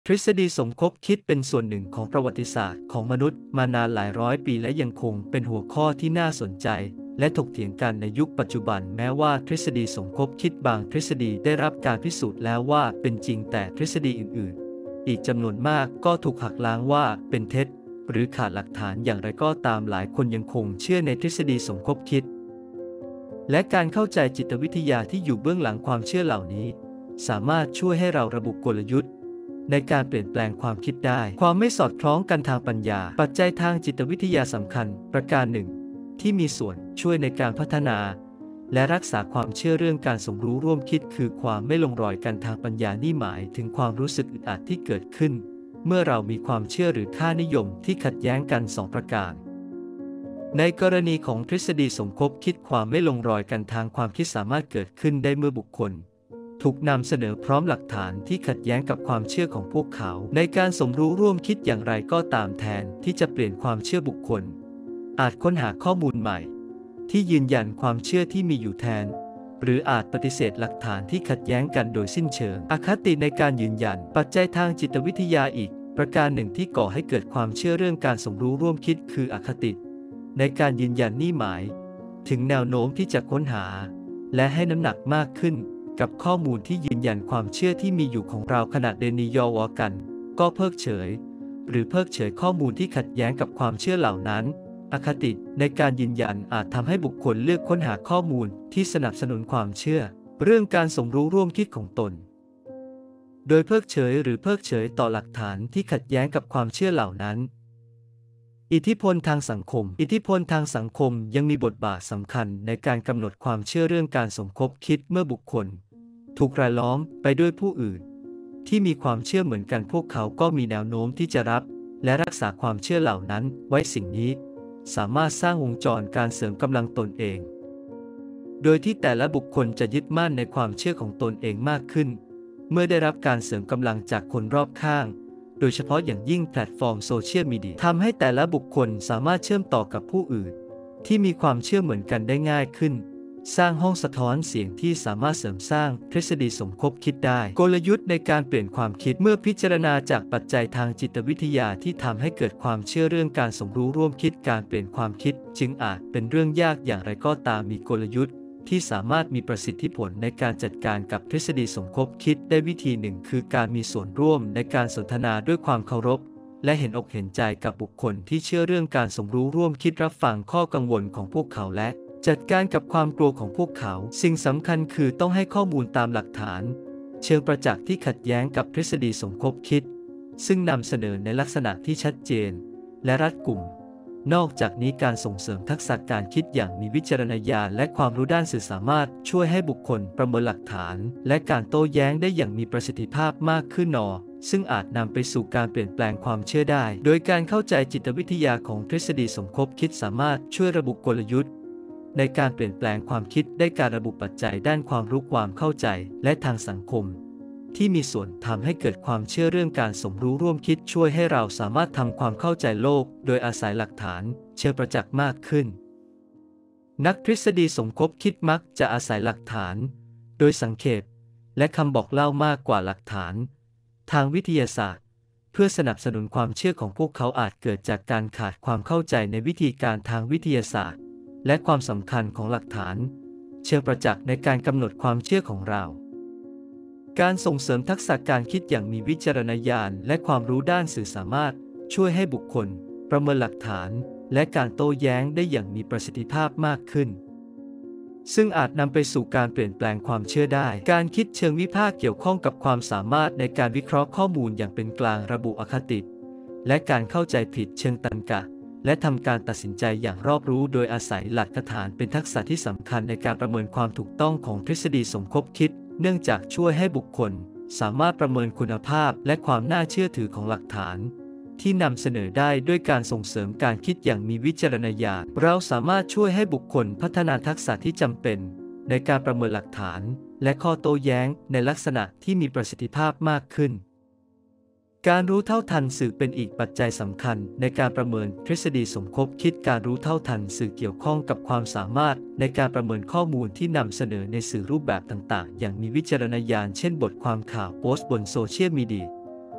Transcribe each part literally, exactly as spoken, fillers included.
ทฤษฎีสมคบคิดเป็นส่วนหนึ่งของประวัติศาสตร์ของมนุษย์มานานหลายร้อยปีและยังคงเป็นหัวข้อที่น่าสนใจและถกเถียงกันในยุคปัจจุบันแม้ว่าทฤษฎีสมคบคิดบางทฤษฎีได้รับการพิสูจน์แล้วว่าเป็นจริงแต่ทฤษฎีอื่นๆอีกจำนวนมากก็ถูกหักล้างว่าเป็นเท็จหรือขาดหลักฐานอย่างไรก็ตามหลายคนยังคงเชื่อในทฤษฎีสมคบคิดและการเข้าใจจิตวิทยาที่อยู่เบื้องหลังความเชื่อเหล่านี้สามารถช่วยให้เราระบุกลยุทธ์ในการเปลี่ยนแปลงความคิดได้ความไม่สอดคล้องกันทางปัญญาปัจจัยทางจิตวิทยาสำคัญประการหนึ่งที่มีส่วนช่วยในการพัฒนาและรักษาความเชื่อเรื่องการสมรู้ร่วมคิดคือความไม่ลงรอยกันทางปัญญานี่หมายถึงความรู้สึกอึดอัดที่เกิดขึ้นเมื่อเรามีความเชื่อหรือค่านิยมที่ขัดแย้งกันสองประการในกรณีของทฤษฎีสมคบคิดความไม่ลงรอยกันทางความคิดสามารถเกิดขึ้นได้เมื่อบุคคลถูกนำเสนอพร้อมหลักฐานที่ขัดแย้งกับความเชื่อของพวกเขาในการสมรู้ร่วมคิดอย่างไรก็ตามแทนที่จะเปลี่ยนความเชื่อบุคคลอาจค้นหาข้อมูลใหม่ที่ยืนยันความเชื่อที่มีอยู่แทนหรืออาจปฏิเสธหลักฐานที่ขัดแย้งกันโดยสิ้นเชิงอคติในการยืนยันปัจจัยทางจิตวิทยาอีกประการหนึ่งที่ก่อให้เกิดความเชื่อเรื่องการสมรู้ร่วมคิดคืออคติในการยืนยันนี่หมายถึงแนวโน้มที่จะค้นหาและให้น้ำหนักมากขึ้นกับข้อมูลที่ยืนยันความเชื่อที่มีอยู่ของเราขณะเดนิยอวอกันก็เพิกเฉยหรือเพิกเฉยข้อมูลที่ขัดแย้งกับความเชื่อเหล่านั้นอคติในการยืนยันอาจทำให้บุคคลเลือกค้นหาข้อมูลที่สนับสนุนความเชื่อเรื่องการสมรู้ร่วมคิดของตนโดยเพิกเฉยหรือเพิกเฉยต่อหลักฐานที่ขัดแย้งกับความเชื่อเหล่านั้นอิทธิพลทางสังคมอิทธิพลทางสังคมยังมีบทบาทสำคัญในการกำหนดความเชื่อเรื่องการสมคบคิดเมื่อบุคคลถูกรายล้อมไปด้วยผู้อื่นที่มีความเชื่อเหมือนกันพวกเขาก็มีแนวโน้มที่จะรับและรักษาความเชื่อเหล่านั้นไว้สิ่งนี้สามารถสร้างวงจรการเสริมกำลังตนเองโดยที่แต่ละบุคคลจะยึดมั่นในความเชื่อของตนเองมากขึ้นเมื่อได้รับการเสริมกำลังจากคนรอบข้างโดยเฉพาะอย่างยิ่งแพลตฟอร์มโซเชียลมีเดียทำให้แต่ละบุคคลสามารถเชื่อมต่อกับผู้อื่นที่มีความเชื่อเหมือนกันได้ง่ายขึ้นสร้างห้องสะท้อนเสียงที่สามารถเสริมสร้างทฤษฎีสมคบคิดได้กลยุทธ์ในการเปลี่ยนความคิดเมื่อพิจารณาจากปัจจัยทางจิตวิทยาที่ทำให้เกิดความเชื่อเรื่องการสมรู้ร่วมคิดการเปลี่ยนความคิดจึงอาจเป็นเรื่องยากอย่างไรก็ตามมีกลยุทธ์ที่สามารถมีประสิทธิผลในการจัดการกับทฤษฎีสมคบคิดได้วิธีหนึ่งคือการมีส่วนร่วมในการสนทนาด้วยความเคารพและเห็นอกเห็นใจกับบุคคลที่เชื่อเรื่องการสมรู้ร่วมคิดรับฟังข้อกังวลของพวกเขาและจัดการกับความกลัวของพวกเขาสิ่งสำคัญคือต้องให้ข้อมูลตามหลักฐานเชิงประจักษ์ที่ขัดแย้งกับทฤษฎีสมคบคิดซึ่งนำเสนอในลักษณะที่ชัดเจนและรัดกุมนอกจากนี้การส่งเสริมทักษะการคิดอย่างมีวิจารณญาณและความรู้ด้านสื่อสามารถช่วยให้บุคคลประเมินหลักฐานและการโต้แย้งได้อย่างมีประสิทธิภาพมากขึ้นนอซึ่งอาจนำไปสู่การเปลี่ยนแปลงความเชื่อได้โดยการเข้าใจจิตวิทยาของทฤษฎีสมคบคิดสามารถช่วยระบุกลยุทธ์ในการเปลี่ยนแปลงความคิดได้การระบุปัจจัยด้านความรู้ความเข้าใจและทางสังคมที่มีส่วนทำให้เกิดความเชื่อเรื่องการสมรู้ร่วมคิดช่วยให้เราสามารถทำความเข้าใจโลกโดยอาศัยหลักฐานเชิงประจักษ์มากขึ้นนักทฤษฎีสมคบคิดมักจะอาศัยหลักฐานโดยสังเขปและคำบอกเล่ามากกว่าหลักฐานทางวิทยาศาสตร์เพื่อสนับสนุนความเชื่อของพวกเขาอาจเกิดจากการขาดความเข้าใจในวิธีการทางวิทยาศาสตร์และความสำคัญของหลักฐานเชิงประจักษ์ในการกำหนดความเชื่อของเราการส่งเสริมทักษะการคิดอย่างมีวิจารณญาณและความรู้ด้านสื่อสามารถช่วยให้บุคคลประเมินหลักฐานและการโต้แย้งได้อย่างมีประสิทธิภาพมากขึ้นซึ่งอาจนำไปสู่การเปลี่ยนแปลงความเชื่อได้การคิดเชิงวิพากษ์เกี่ยวข้องกับความสามารถในการวิเคราะห์ข้อมูลอย่างเป็นกลางระบุอคติและการเข้าใจผิดเชิงตรรกะและทำการตัดสินใจอย่างรอบรู้โดยอาศัยหลักฐานเป็นทักษะที่สำคัญในการประเมินความถูกต้องของทฤษฎีสมคบคิดเนื่องจากช่วยให้บุคคลสามารถประเมินคุณภาพและความน่าเชื่อถือของหลักฐานที่นำเสนอได้ด้วยการส่งเสริมการคิดอย่างมีวิจารณญาณเราสามารถช่วยให้บุคคลพัฒนาทักษะที่จำเป็นในการประเมินหลักฐานและข้อโต้แย้งในลักษณะที่มีประสิทธิภาพมากขึ้นการรู้เท่าทันสื่อเป็นอีกปัจจัยสำคัญในการประเมินทฤษฎีสมคบคิดการรู้เท่าทันสื่อเกี่ยวข้องกับความสามารถในการประเมินข้อมูลที่นำเสนอในสื่อรูปแบบต่างๆอย่างมีวิจารณญาณเช่นบทความข่าวโพสต์บนโซเชียลมีเดีย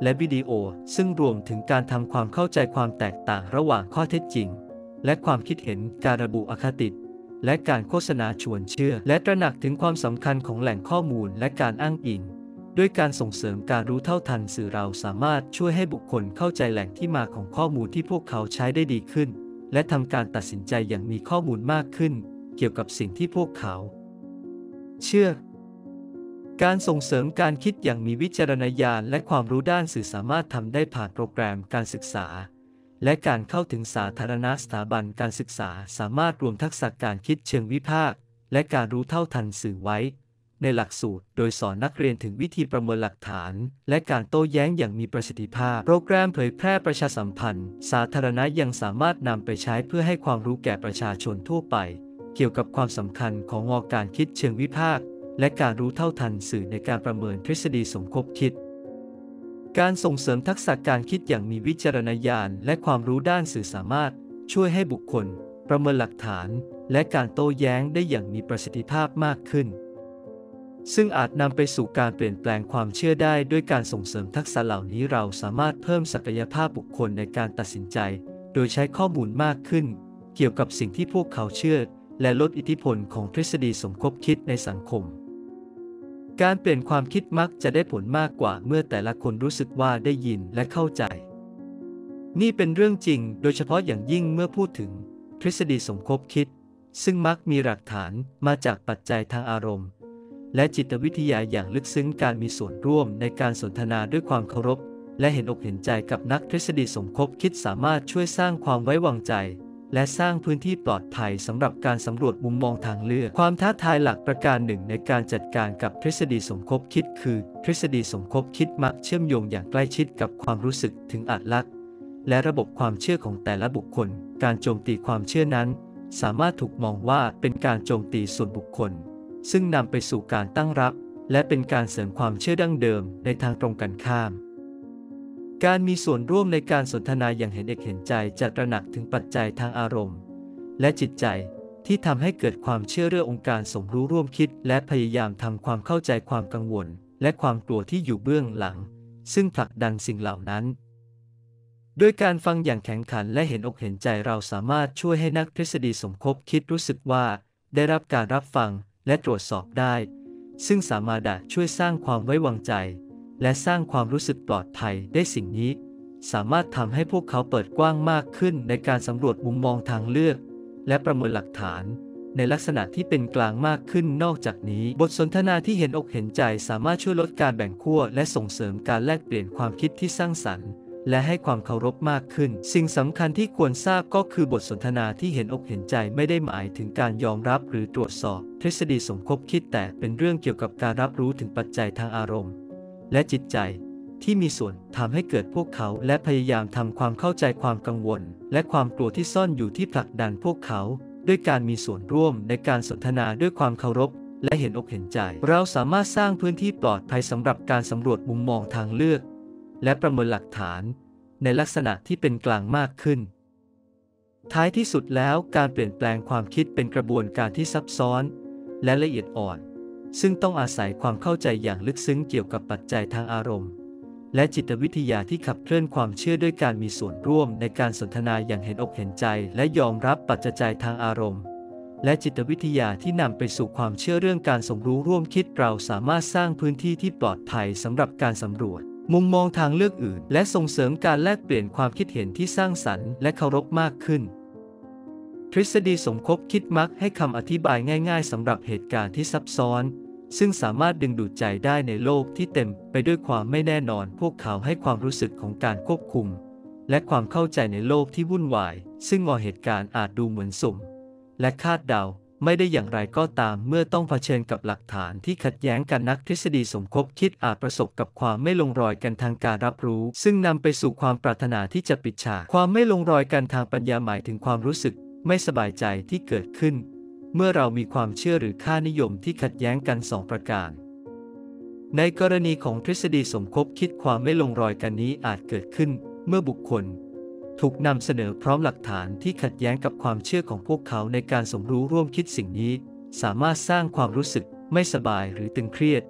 และวิดีโอซึ่งรวมถึงการทำความเข้าใจความแตกต่างระหว่างข้อเท็จจริงและความคิดเห็นการระบุอคติและการโฆษณาชวนเชื่อและตระหนักถึงความสำคัญของแหล่งข้อมูลและการอ้างอิงด้วยการส่งเสริมการรู้เท่าทันสื่อเราสามารถช่วยให้บุคคลเข้าใจแหล่งที่มาของข้อมูลที่พวกเขาใช้ได้ดีขึ้นและทำการตัดสินใจอย่างมีข้อมูลมากขึ้นเกี่ยวกับสิ่งที่พวกเขาเชื่อการส่งเสริมการคิดอย่างมีวิจารณญาณและความรู้ด้านสื่อสามารถทำได้ผ่านโปรแกรมการศึกษาและการเข้าถึงสาธารณสถาบันการศึกษาสามารถรวมทักษะการคิดเชิงวิพากษ์และการรู้เท่าทันสื่อไว้ในหลักสูตรโดยสอนนักเรียนถึงวิธีประเมินหลักฐานและการโต้แย้งอย่างมีประสิทธิภาพโปรแกรมเผยแพร่ประชาสัมพันธ์สาธารณะยังสามารถนำไปใช้เพื่อให้ความรู้แก่ประชาชนทั่วไปเกี่ยวกับความสำคัญของงอการคิดเชิงวิพากษ์และการรู้เท่าทันสื่อในการประเมินทฤษฎีสมคบคิดการส่งเสริมทักษะการคิดอย่างมีวิจารณญาณและความรู้ด้านสื่อสามารถช่วยให้บุคคลประเมินหลักฐานและการโต้แย้งได้อย่างมีประสิทธิภาพมากขึ้นซึ่งอาจนำไปสู่การเปลี่ยนแปลงความเชื่อได้ด้วยการส่งเสริมทักษะเหล่านี้เราสามารถเพิ่มศักยภาพบุคคลในการตัดสินใจโดยใช้ข้อมูลมากขึ้นเกี่ยวกับสิ่งที่พวกเขาเชื่อและลดอิทธิพลของทฤษฎีสมคบคิดในสังคมการเปลี่ยนความคิดมักจะได้ผลมากกว่าเมื่อแต่ละคนรู้สึกว่าได้ยินและเข้าใจนี่เป็นเรื่องจริงโดยเฉพาะอย่างยิ่งเมื่อพูดถึงทฤษฎีสมคบคิดซึ่งมักมีหลักฐานมาจากปัจจัยทางอารมณ์และจิตวิทยาอย่างลึกซึ้งการมีส่วนร่วมในการสนทนาด้วยความเคารพและเห็นอกเห็นใจกับนักทฤษฎีสมคบคิดสามารถช่วยสร้างความไว้วางใจและสร้างพื้นที่ปลอดภัยสำหรับการสำรวจมุมมองทางเลือกความท้าทายหลักประการหนึ่งในการจัดการกับทฤษฎีสมคบคิดคือทฤษฎีสมคบคิดมักเชื่อมโยงอย่างใกล้ชิดกับความรู้สึกถึงอัตลักษณ์และระบบความเชื่อของแต่ละบุคคลการโจมตีความเชื่อนั้นสามารถถูกมองว่าเป็นการโจมตีส่วนบุคคลซึ่งนำไปสู่การตั้งรับและเป็นการเสริมความเชื่อดั้งเดิมในทางตรงกันข้ามการมีส่วนร่วมในการสนทนาอย่างเห็นอกเห็นใจจะตระหนักถึงปัจจัยทางอารมณ์และจิตใจที่ทำให้เกิดความเชื่อเรื่ององค์การสมรู้ร่วมคิดและพยายามทำความเข้าใจความกังวลและความกลัวที่อยู่เบื้องหลังซึ่งผลักดันสิ่งเหล่านั้นด้วยการฟังอย่างแข็งขันและเห็นอกเห็นใจเราสามารถช่วยให้นักทฤษฎีสมคบคิดรู้สึกว่าได้รับการรับฟังและตรวจสอบได้ซึ่งสามารถช่วยสร้างความไว้วางใจและสร้างความรู้สึกปลอดภัยได้สิ่งนี้สามารถทำให้พวกเขาเปิดกว้างมากขึ้นในการสำรวจมุมมองทางเลือกและประเมินหลักฐานในลักษณะที่เป็นกลางมากขึ้นนอกจากนี้บทสนทนาที่เห็นอกเห็นใจสามารถช่วยลดการแบ่งขั้วและส่งเสริมการแลกเปลี่ยนความคิดที่สร้างสรรค์และให้ความเคารพมากขึ้นสิ่งสำคัญที่ควรทราบก็คือบทสนทนาที่เห็นอกเห็นใจไม่ได้หมายถึงการยอมรับหรือตรวจสอบทฤษฎีสมคบคิดแต่เป็นเรื่องเกี่ยวกับการรับรู้ถึงปัจจัยทางอารมณ์และจิตใจที่มีส่วนทำให้เกิดพวกเขาและพยายามทำความเข้าใจความกังวลและความกลัวที่ซ่อนอยู่ที่ผลักดันพวกเขาด้วยการมีส่วนร่วมในการสนทนาด้วยความเคารพและเห็นอกเห็นใจเราสามารถสร้างพื้นที่ปลอดภัยสำหรับการสำรวจมุมมองทางเลือกและประเมินหลักฐานในลักษณะที่เป็นกลางมากขึ้นท้ายที่สุดแล้วการเปลี่ยนแปลงความคิดเป็นกระบวนการที่ซับซ้อนและละเอียดอ่อนซึ่งต้องอาศัยความเข้าใจอย่างลึกซึ้งเกี่ยวกับปัจจัยทางอารมณ์และจิตวิทยาที่ขับเคลื่อนความเชื่อด้วยการมีส่วนร่วมในการสนทนาอย่างเห็นอกเห็นใจและยอมรับปัจจัยทางอารมณ์และจิตวิทยาที่นำไปสู่ความเชื่อเรื่องการสมรู้ร่วมคิดเราสามารถสร้างพื้นที่ที่ปลอดภัยสำหรับการสำรวจมุมมองทางเลือกอื่นและส่งเสริมการแลกเปลี่ยนความคิดเห็นที่สร้างสรรค์และเคารพมากขึ้นทฤษฎีสมคบคิดมักให้คำอธิบายง่ายๆสำหรับเหตุการณ์ที่ซับซ้อนซึ่งสามารถดึงดูดใจได้ในโลกที่เต็มไปด้วยความไม่แน่นอนพวกเขาให้ความรู้สึกของการควบคุมและความเข้าใจในโลกที่วุ่นวายซึ่งมองเหตุการณ์อาจดูเหมือนสุ่มและคาดเดาไม่ได้อย่างไรก็ตามเมื่อต้องเผชิญกับหลักฐานที่ขัดแย้งกันนักทฤษฎีสมคบคิดอาจประสบกับความไม่ลงรอยกันทางการรับรู้ซึ่งนำไปสู่ความปรารถนาที่จะปิดฉากความไม่ลงรอยกันทางปัญญาหมายถึงความรู้สึกไม่สบายใจที่เกิดขึ้นเมื่อเรามีความเชื่อหรือค่านิยมที่ขัดแย้งกันสองประการในกรณีของทฤษฎีสมคบคิดความไม่ลงรอยกันนี้อาจเกิดขึ้นเมื่อบุคคลถูกนำเสนอพร้อมหลักฐานที่ขัดแย้งกับความเชื่อของพวกเขาในการสมรู้ร่วมคิดสิ่งนี้สามารถสร้างความรู้สึกไม่สบายหรือตึงเครียด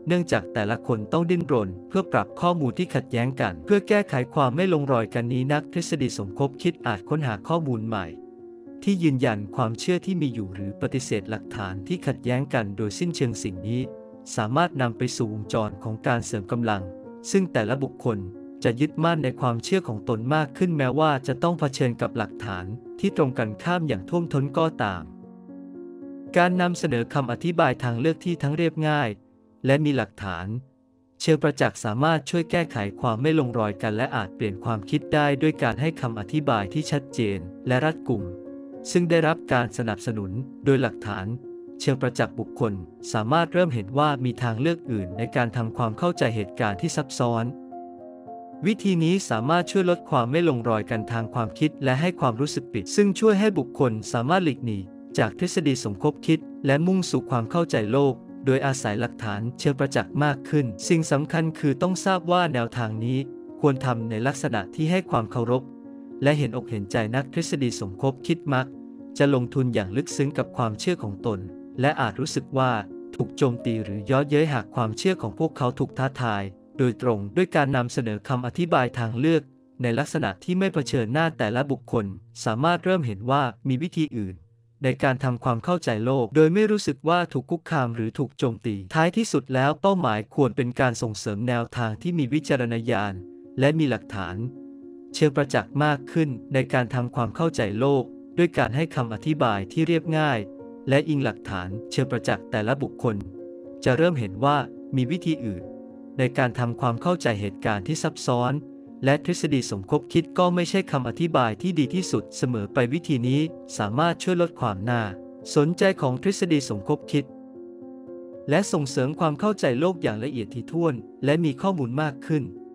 เนื่องจากแต่ละคนต้องดิ้นรนเพื่อปรับข้อมูลที่ขัดแย้งกันเพื่อแก้ไขความไม่ลงรอยกันนี้นักทฤษฎีสมคบคิดอาจค้นหาข้อมูลใหม่ที่ยืนยันความเชื่อที่มีอยู่หรือปฏิเสธหลักฐานที่ขัดแย้งกันโดยสิ้นเชิงสิ่งนี้สามารถนำไปสู่วงจรของการเสริมกำลังซึ่งแต่ละบุคคลจะยึดมั่นในความเชื่อของตนมากขึ้นแม้ว่าจะต้องเผชิญกับหลักฐานที่ตรงกันข้ามอย่างท่วมท้นก็ตามการนำเสนอคำอธิบายทางเลือกที่ทั้งเรียบง่ายและมีหลักฐานเชิงประจักษ์สามารถช่วยแก้ไขความไม่ลงรอยกันและอาจเปลี่ยนความคิดได้ด้วยการให้คำอธิบายที่ชัดเจนและรัดกุมซึ่งได้รับการสนับสนุนโดยหลักฐานเชิงประจักษ์บุคคลสามารถเริ่มเห็นว่ามีทางเลือกอื่นในการทำความเข้าใจเหตุการณ์ที่ซับซ้อนวิธีนี้สามารถช่วยลดความไม่ลงรอยกันทางความคิดและให้ความรู้สึกผิดซึ่งช่วยให้บุคคลสามารถหลีกหนีจากทฤษฎีสมคบคิดและมุ่งสู่ความเข้าใจโลกโดยอาศัยหลักฐานเชิงประจักษ์มากขึ้นสิ่งสำคัญคือต้องทราบว่าแนวทางนี้ควรทำในลักษณะที่ให้ความเคารพและเห็นอกเห็นใจนักทฤษฎีสมคบคิดมักจะลงทุนอย่างลึกซึ้งกับความเชื่อของตนและอาจรู้สึกว่าถูกโจมตีหรือย้อเย้ยหากความเชื่อของพวกเขาถูกท้าทายโดยตรงด้วยการนำเสนอคำอธิบายทางเลือกในลักษณะที่ไม่เผชิญหน้าแต่ละบุคคลสามารถเริ่มเห็นว่ามีวิธีอื่นในการทำความเข้าใจโลกโดยไม่รู้สึกว่าถูกคุกคามหรือถูกโจมตีท้ายที่สุดแล้วเป้าหมายควรเป็นการส่งเสริมแนวทางที่มีวิจารณญาณและมีหลักฐานเชิงประจักษ์มากขึ้นในการทำความเข้าใจโลกด้วยการให้คำอธิบายที่เรียบง่ายและอิงหลักฐานเชิงประจักษ์แต่ละบุคคลจะเริ่มเห็นว่ามีวิธีอื่นในการทำความเข้าใจเหตุการณ์ที่ซับซ้อนและทฤษฎีสมคบคิดก็ไม่ใช่คำอธิบายที่ดีที่สุดเสมอไปวิธีนี้สามารถช่วยลดความน่าสนใจของทฤษฎีสมคบคิดและส่งเสริมความเข้าใจโลกอย่างละเอียดถี่ถ้วนและมีข้อมูลมากขึ้น